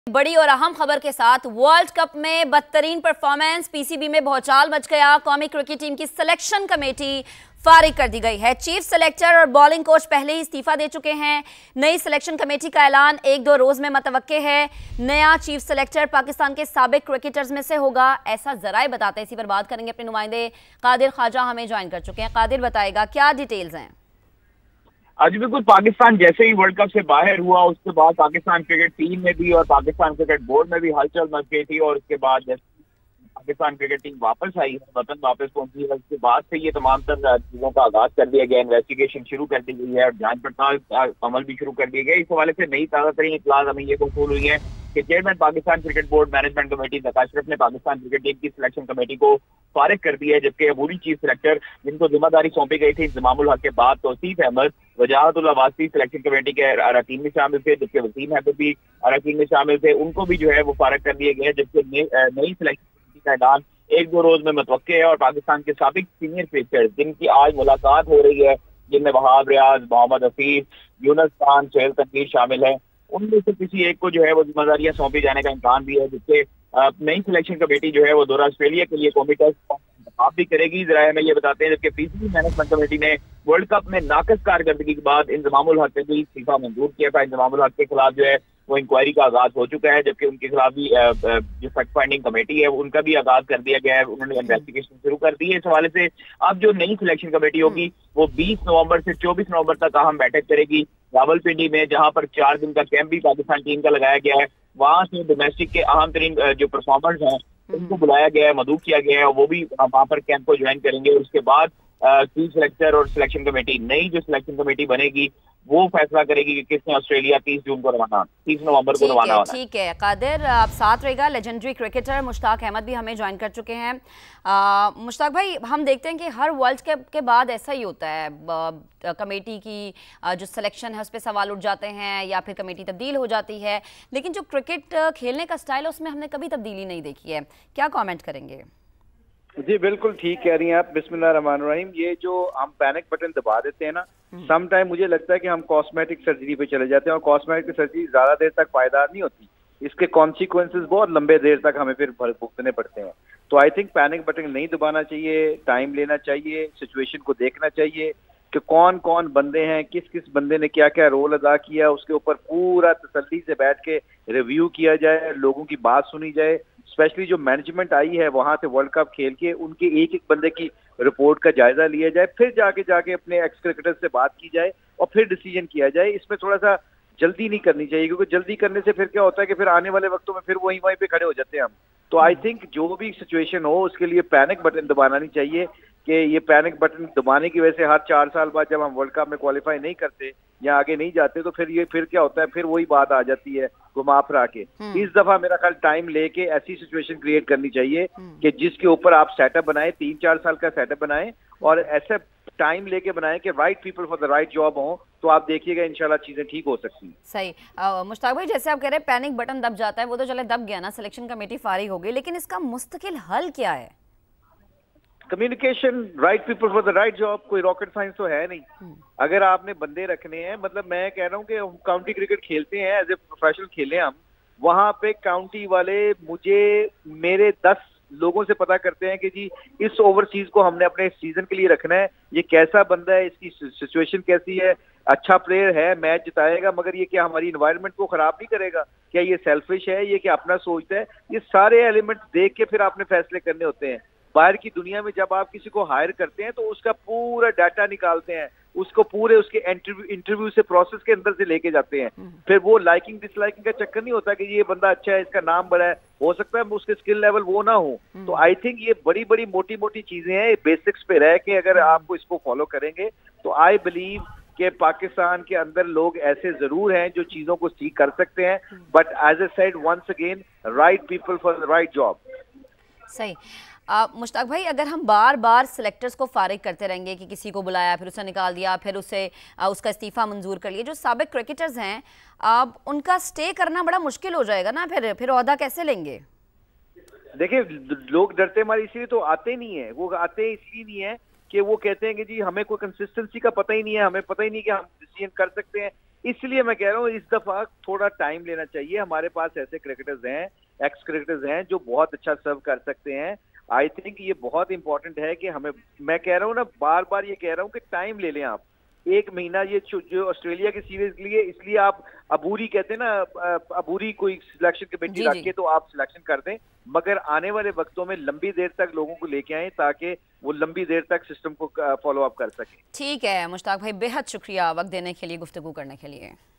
बड़ी और अहम खबर के साथ वर्ल्ड कप में बदतरीन परफॉर्मेंस, पीसीबी में भौचाल मच गया। कौमी क्रिकेट टीम की सिलेक्शन कमेटी फारिग कर दी गई है। चीफ सेलेक्टर और बॉलिंग कोच पहले ही इस्तीफा दे चुके हैं। नई सिलेक्शन कमेटी का ऐलान 1-2 रोज में मतवक्के है। नया चीफ सेलेक्टर पाकिस्तान के साबिक क्रिकेटर्स में से होगा, ऐसा जराए बताते हैं। इसी पर बात करेंगे, अपने नुमाइंदे कादिर ख्वाजा हमें ज्वाइन कर चुके हैं। कादिर बताएगा क्या डिटेल्स हैं। आज बिल्कुल पाकिस्तान जैसे ही वर्ल्ड कप से बाहर हुआ उसके बाद पाकिस्तान क्रिकेट टीम में भी और पाकिस्तान क्रिकेट बोर्ड में भी हलचल मच गई थी। और उसके बाद जैसे पाकिस्तान क्रिकेट टीम वापस आई है, वतन वापस पहुंची है, उसके बाद से ये तमाम तर चीजों का आगाज कर दिया गया। इन्वेस्टिगेशन शुरू कर दी गई है और जांच पड़ताल अमल भी शुरू कर दिया गया। इस हवाले से नई ताज़ा तरीन इत्तलात हमें ये मौसूल हुई है कि chairman Pakistan cricket board management committee Zaka Ashraf ने पाकिस्तान क्रिकेट टीम की सिलेक्शन कमेटी को फारिग कर दिया है, जबकि अबूरी चीफ सेलेक्टर जिनको जिम्मेदारी सौंपी गई थी इंजमामुल हक के बाद तौसीफ अहमद वजाहतुल्लाह वासी सिलेक्शन कमेटी के अरकान में शामिल थे, जबकि वसीम हैदर भी अरकान में शामिल थे, उनको भी जो है वो फारिग कर दिए गए। जबकि नई सिलेक्शन कमेटी का ऐलान 1-2 रोज में मतवक्के है और पाकिस्तान के साबिक सीनियर क्रिकेटर्स जिनकी आज मुलाकात हो रही है, जिनमें वहाब रियाज, मोहम्मद हफीज, यूनुस खान, सोहेल तनवीर शामिल है, उनमें से किसी एक को जो है वो जिम्मेदारियां सौंपी जाने का इम्कान भी है। जिससे नई सिलेक्शन कमेटी जो है वो दौरा ऑस्ट्रेलिया के लिए कौमी टेस्ट इंतखाब भी करेगी, जरा हमें ये बताते हैं। जबकि पीसीबी मैनेजमेंट कमेटी ने वर्ल्ड कप में नाकस कारकर्दगी के बाद इंजमामुल हक से इस्तीफा मंजूर किया था। इंजमामुल हक के खिलाफ जो है वो इंक्वायरी का आगाज हो चुका है, जबकि उनके खिलाफ भी जो फैक्ट फाइंडिंग कमेटी है उनका भी आगाज कर दिया गया है, उन्होंने इन्वेस्टिगेशन शुरू कर दी है। इस हवाले से अब जो नई सिलेक्शन कमेटी होगी वो 20 नवंबर से 24 नवंबर तक अहम बैठक करेगी रावलपिंडी में, जहां पर 4 दिन का कैंप भी पाकिस्तान टीम का लगाया गया है। वहां से डोमेस्टिक के अहम तरीन जो परफॉर्मर्स हैं उनको बुलाया गया है, मदऊ किया गया है, वो भी वहां पर कैंप को ज्वाइन करेंगे। उसके बाद चीफ सेलेक्टर और सिलेक्शन कमेटी, नई जो सिलेक्शन कमेटी बनेगी वो फैसला करेगी कि किसने ऑस्ट्रेलिया 30 नवंबर को रवाना होना। ठीक है कादिर, आप साथ रहेगा। लेजेंडरी क्रिकेटर मुश्ताक अहमद भी हमें ज्वाइन कर चुके हैं। मुश्ताक भाई, हम देखते हैं कि हर वर्ल्ड कप के बाद ऐसा ही होता है, कमेटी की जो सिलेक्शन है उस पर सवाल उठ जाते हैं या फिर कमेटी तब्दील हो जाती है, लेकिन जो क्रिकेट खेलने का स्टाइल है उसमें हमने कभी तब्दीली नहीं देखी है। क्या कॉमेंट करेंगे? जी बिल्कुल ठीक कह रही हैं आप। बिस्मिल्लाहिर्रहमानिर्रहीम। ये जो हम पैनिक बटन दबा देते हैं ना, सम टाइम मुझे लगता है कि हम कॉस्मेटिक सर्जरी पे चले जाते हैं, और कॉस्मेटिक सर्जरी ज्यादा देर तक पायदार नहीं होती, इसके कॉन्सिक्वेंसेस बहुत लंबे देर तक हमें फिर भुगतने पड़ते हैं। तो आई थिंक पैनिक बटन नहीं दबाना चाहिए, टाइम लेना चाहिए, सिचुएशन को देखना चाहिए कि कौन कौन बंदे हैं, किस किस बंदे ने क्या क्या रोल अदा किया, उसके ऊपर पूरा तसल्ली से बैठ के रिव्यू किया जाए, लोगों की बात सुनी जाए। स्पेशली जो मैनेजमेंट आई है वहां से वर्ल्ड कप खेल के उनके एक एक बंदे की रिपोर्ट का जायजा लिया जाए, फिर जाके अपने एक्स क्रिकेटर से बात की जाए और फिर डिसीजन किया जाए। इसमें थोड़ा सा जल्दी नहीं करनी चाहिए, क्योंकि जल्दी करने से फिर क्या होता है कि फिर आने वाले वक्तों में फिर वहीं पे खड़े हो जाते हैं हम। तो आई थिंक जो भी सिचुएशन हो उसके लिए पैनिक बटन दबाना नहीं चाहिए कि ये पैनिक बटन दबाने की वजह से हर 4 साल बाद जब हम वर्ल्ड कप में क्वालिफाई नहीं करते या आगे नहीं जाते तो फिर क्या होता है, फिर वही बात आ जाती है घुमा फिरा के। इस दफा मेरा ख्याल टाइम लेके ऐसी सिचुएशन क्रिएट करनी चाहिए कि जिसके ऊपर आप सेटअप बनाए, 3-4 साल का सेटअप बनाए और ऐसे टाइम लेके बनाए कि right people for the right job हो, तो आप देखिएगा इंशाल्लाह चीजें ठीक हो सकती हैं। सही। मुश्ताक भाई, जैसे आप कह रहे हैं पैनिक बटन दब जाता है, वो तो चले दब गया ना, सिलेक्शन कमेटी फारिग हो गई, लेकिन इसका मुस्तकिल हल क्या है? Communication, right people for the right job. कोई रॉकेट साइंस तो है नहीं। अगर आपने बंदे रखने हैं, मतलब मैं कह रहा हूँ कि हम काउंटी क्रिकेट खेलते हैं, एज ए प्रोफेशनल खेले हम, वहां पे काउंटी वाले मेरे 10 लोगों से पता करते हैं कि जी इस ओवरसीज को हमने अपने सीजन के लिए रखना है, ये कैसा बंदा है, इसकी सिचुएशन कैसी है, अच्छा प्लेयर है, मैच जिताएगा, मगर ये क्या हमारी इन्वायरमेंट को खराब नहीं करेगा, क्या ये सेल्फिश है, ये क्या अपना सोचता है। ये सारे एलिमेंट्स देख के फिर आपने फैसले करने होते हैं। बाहर की दुनिया में जब आप किसी को हायर करते हैं तो उसका पूरा डाटा निकालते हैं, उसको पूरे उसके इंटरव्यू से प्रोसेस के अंदर से लेके जाते हैं। फिर वो लाइकिंग डिसलाइकिंग का चक्कर नहीं होता कि ये बंदा अच्छा है, इसका नाम बड़ा है, हो सकता है उसके स्किल लेवल वो ना हो। तो आई थिंक ये बड़ी बड़ी मोटी मोटी चीजें हैं, बेसिक्स पे रह के अगर आपको इसको फॉलो करेंगे तो आई बिलीव कि पाकिस्तान के अंदर लोग ऐसे जरूर हैं जो चीजों को ठीक कर सकते हैं, but as I said once again, right people for the right job. सही। मुश्ताक भाई, अगर हम बार बार सिलेक्टर्स को फारिग करते रहेंगे कि किसी को बुलाया फिर उसे निकाल दिया फिर उसका इस्तीफा मंजूर कर लिया, जो साबिक क्रिकेटर्स हैं अब उनका स्टे करना बड़ा मुश्किल हो जाएगा ना, फिर ओहदा कैसे लेंगे? देखिए, लोग डरते हमारे इसलिए तो आते नहीं है, वो आते इसलिए नहीं है कि वो कहते हैं कि जी हमें कोई कंसिस्टेंसी का पता ही नहीं है, हमें पता ही नहीं कि हम डिसीजन कर सकते हैं इसलिए मैं कह रहा हूँ इस दफा थोड़ा टाइम लेना चाहिए। हमारे पास ऐसे क्रिकेटर्स हैं, एक्स क्रिकेटर्स हैं जो बहुत अच्छा सर्व कर सकते हैं। आई थिंक ये बहुत इंपॉर्टेंट है कि हमें, मैं कह रहा हूँ ना, बार बार ये कह रहा हूँ कि टाइम ले लें आप, 1 महीना ये जो ऑस्ट्रेलिया की सीरीज के लिए, इसलिए आप अबूरी कहते हैं ना, अबूरी कोई सिलेक्शन कमेटी रख के तो आप सिलेक्शन कर दें, मगर आने वाले वक्तों में लंबी देर तक लोगों को लेके आए ताकि वो लंबी देर तक सिस्टम को फॉलो अप कर सके। ठीक है मुश्ताक भाई, बेहद शुक्रिया वक्त देने के लिए, गुफ्तगू करने के लिए।